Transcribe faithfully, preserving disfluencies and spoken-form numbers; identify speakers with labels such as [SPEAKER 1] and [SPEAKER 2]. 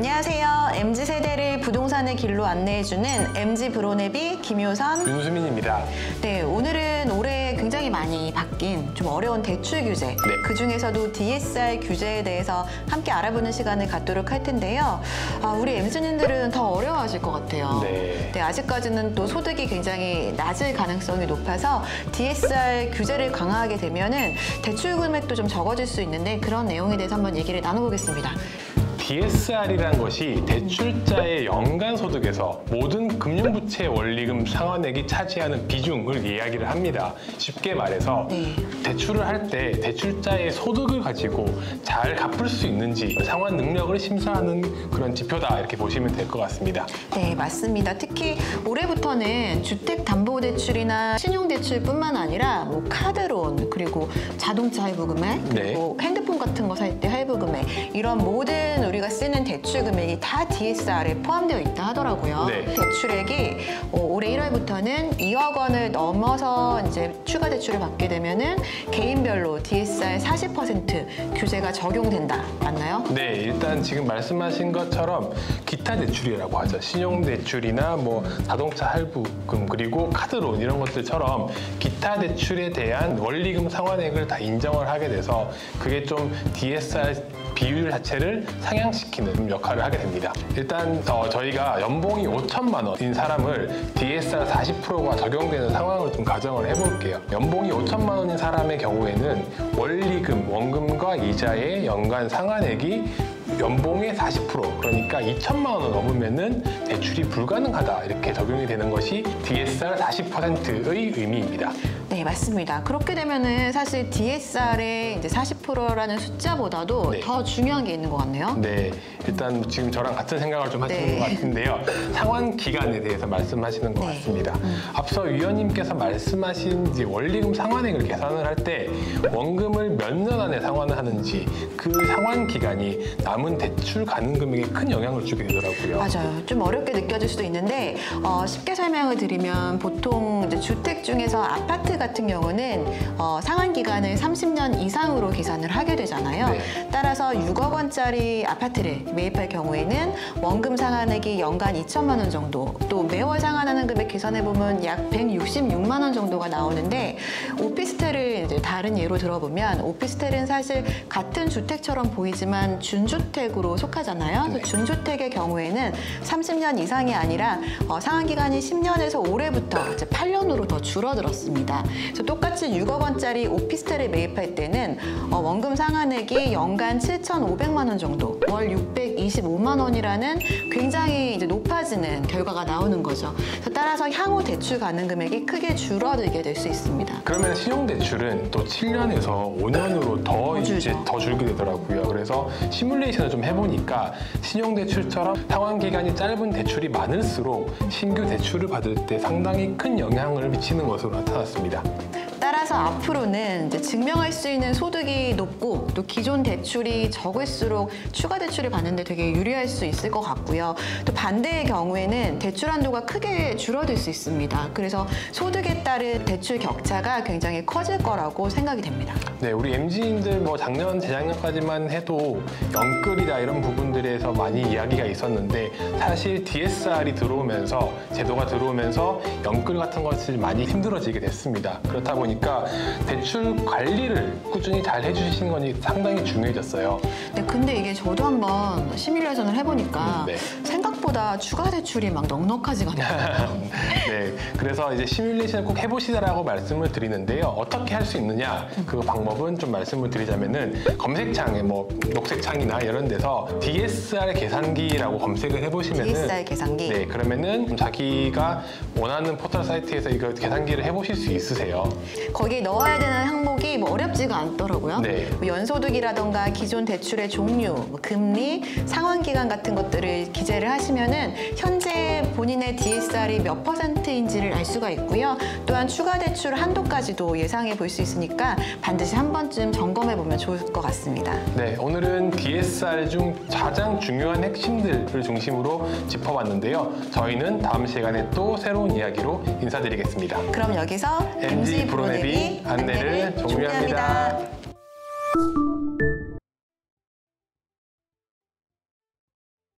[SPEAKER 1] 안녕하세요. 엠지 세대를 부동산의 길로 안내해주는 엠지 브로네비 김효선,
[SPEAKER 2] 윤수민입니다.
[SPEAKER 1] 네, 오늘은 올해 굉장히 많이 바뀐 좀 어려운 대출 규제,
[SPEAKER 2] 네.
[SPEAKER 1] 그 중에서도 디에스알 규제에 대해서 함께 알아보는 시간을 갖도록 할 텐데요. 아, 우리 엠지님들은 더 어려워하실 것 같아요.
[SPEAKER 2] 네.
[SPEAKER 1] 네, 아직까지는 또 소득이 굉장히 낮을 가능성이 높아서 디에스알 규제를 강화하게 되면은 대출 금액도 좀 적어질 수 있는데 그런 내용에 대해서 한번 얘기를 나눠보겠습니다.
[SPEAKER 2] 디에스알이라는 것이 대출자의 연간 소득에서 모든 금융부채 원리금 상환액이 차지하는 비중을 이야기를 합니다. 쉽게 말해서
[SPEAKER 1] 네.
[SPEAKER 2] 대출을 할 때 대출자의 소득을 가지고 잘 갚을 수 있는지 상환 능력을 심사하는 그런 지표다 이렇게 보시면 될 것 같습니다.
[SPEAKER 1] 네, 맞습니다. 특히 올해부터는 주택담보대출이나 신용대출뿐만 아니라 뭐 카드론, 그리고 자동차 할부금액, 그리고 네. 핸드폰 같은 거 살 때 할부금액, 이런 모든 우리가 쓰는 대출 금액이 다 디에스알에 포함되어 있다 하더라고요.
[SPEAKER 2] 네.
[SPEAKER 1] 대출액이 올해 일월부터는 이억 원을 넘어서 이제 추가 대출을 받게 되면은 개인별로 디에스알 사십 퍼센트 규제가 적용된다. 맞나요?
[SPEAKER 2] 네, 일단 지금 말씀하신 것처럼 기타 대출이라고 하죠. 신용대출이나 뭐 자동차 할부금 그리고 카드론 이런 것들처럼 기타 대출에 대한 원리금 상환액을 다 인정을 하게 돼서 그게 좀 디에스알 비율 자체를 상향시키는 역할을 하게 됩니다. 일단 어, 저희가 연봉이 오천만 원인 사람을 디에스알 사십 퍼센트가 적용되는 상황을 좀 가정을 해볼게요. 연봉이 오천만 원인 사람의 경우에는 원리금, 원금과 이자의 연간 상환액이 연봉의 사십 퍼센트, 그러니까 이천만 원을 넘으면은 대출이 불가능하다 이렇게 적용이 되는 것이 디에스알 사십 퍼센트의 의미입니다.
[SPEAKER 1] 네, 맞습니다. 그렇게 되면은 사실 디에스알의 이제 사십 퍼센트라는 숫자보다도
[SPEAKER 2] 네.
[SPEAKER 1] 더 중요한 게 있는 것 같네요.
[SPEAKER 2] 네, 일단 지금 저랑 같은 생각을 좀 하시는
[SPEAKER 1] 네.
[SPEAKER 2] 것 같은데요. 상환 기간에 대해서 말씀하시는 것
[SPEAKER 1] 네.
[SPEAKER 2] 같습니다.
[SPEAKER 1] 음.
[SPEAKER 2] 앞서 위원님께서 말씀하신 이제 원리금 상환액을 계산을 할 때 원금을 몇 년 안에 상환을 하는지 그 상환 기간이 남은 대출 가능 금액에 큰 영향을 주게 되더라고요.
[SPEAKER 1] 맞아요. 좀 어렵게 느껴질 수도 있는데 어, 쉽게 설명을 드리면 보통 이제 주택 중에서 아파트 같은 경우는 어, 상환 기간을 삼십 년 이상으로 계산을 하게 되잖아요.
[SPEAKER 2] 네.
[SPEAKER 1] 따라서 육억 원짜리 아파트를 매입할 경우에는 원금 상환액이 연간 이천만 원 정도, 또 매월 상환하는 금액 계산해 보면 약 백육십육만 원 정도가 나오는데, 오피스텔을 이제 다른 예로 들어보면 오피스텔은 사실 같은 주택처럼 보이지만 준주택으로 속하잖아요.
[SPEAKER 2] 네.
[SPEAKER 1] 준주택의 경우에는 삼십 년 이상이 아니라 어, 상환 기간이 십 년에서 올해부터 이제 팔 년으로 더 줄어들었습니다. 그래서 똑같이 육억 원짜리 오피스텔을 매입할 때는 어, 원금 상환액이 연간 칠천오백만 원 정도, 월 육백이십오만 원이라는 굉장히 이제 높아지는 결과가 나오는 거죠. 그래서 따라서 향후 대출 가능 금액이 크게 줄어들게 될 수 있습니다.
[SPEAKER 2] 그러면 신용대출은 또 칠 년에서 오 년으로 더,
[SPEAKER 1] 더
[SPEAKER 2] 이제
[SPEAKER 1] 줄죠.
[SPEAKER 2] 더 줄게 되더라고요. 그래서 시뮬레이션을 좀 해보니까 신용대출처럼 상환 기간이 짧은 대출이 많을수록 신규 대출을 받을 때 상당히 큰 영향을 미치는 것으로 나타났습니다.
[SPEAKER 1] 따라서 앞으로는 이제 증명할 수 있는 소득이 높고 또 기존 대출이 적을수록 추가 대출을 받는데 되게 유리할 수 있을 것 같고요. 또 반대의 경우에는 대출 한도가 크게 줄어들 수 있습니다. 그래서 소득에 따른 대출 격차가 굉장히 커질 거라고 생각이 됩니다.
[SPEAKER 2] 네, 우리 엠지인들 뭐 작년, 재작년까지만 해도 연끌이나 이런 부분들에서 많이 이야기가 있었는데 사실 디에스알이 들어오면서, 제도가 들어오면서 연끌 같은 것이 많이 힘들어지게 됐습니다. 그렇다 보니 그러니까 대출 관리를 꾸준히 잘 해주시는 것이 상당히 중요해졌어요.
[SPEAKER 1] 네, 근데 이게 저도 한번 시뮬레이션을 해보니까
[SPEAKER 2] 네.
[SPEAKER 1] 생각보다 추가 대출이 막 넉넉하지가 않아요.
[SPEAKER 2] 네, 그래서 이제 시뮬레이션을 꼭 해보시라고 말씀을 드리는데요. 어떻게 할 수 있느냐, 그 방법은 좀 말씀을 드리자면은 검색창에 뭐 녹색창이나 이런 데서 디에스알 계산기라고 검색을 해보시면은
[SPEAKER 1] 디에스알 계산기.
[SPEAKER 2] 네, 그러면은 자기가 원하는 포털 사이트에서 이거 계산기를 해보실 수 있으세요.
[SPEAKER 1] 거기에 넣어야 되는 항목이 뭐 어렵지가 않더라고요.
[SPEAKER 2] 네.
[SPEAKER 1] 뭐 연소득이라던가 기존 대출의 종류, 뭐 금리, 상환 기간 같은 것들을 기재를 하시면은 현재 본인의 디에스알이 몇 퍼센트인지를 알 수가 있고요. 또한 추가 대출 한도까지도 예상해 볼 수 있으니까 반드시 한 번쯤 점검해 보면 좋을 것 같습니다.
[SPEAKER 2] 네, 오늘은 디에스알 중 가장 중요한 핵심들을 중심으로 짚어봤는데요. 저희는 다음 시간에 또 새로운 이야기로 인사드리겠습니다.
[SPEAKER 1] 그럼 여기서
[SPEAKER 2] 엠지 브로네비 안내를 종료합니다.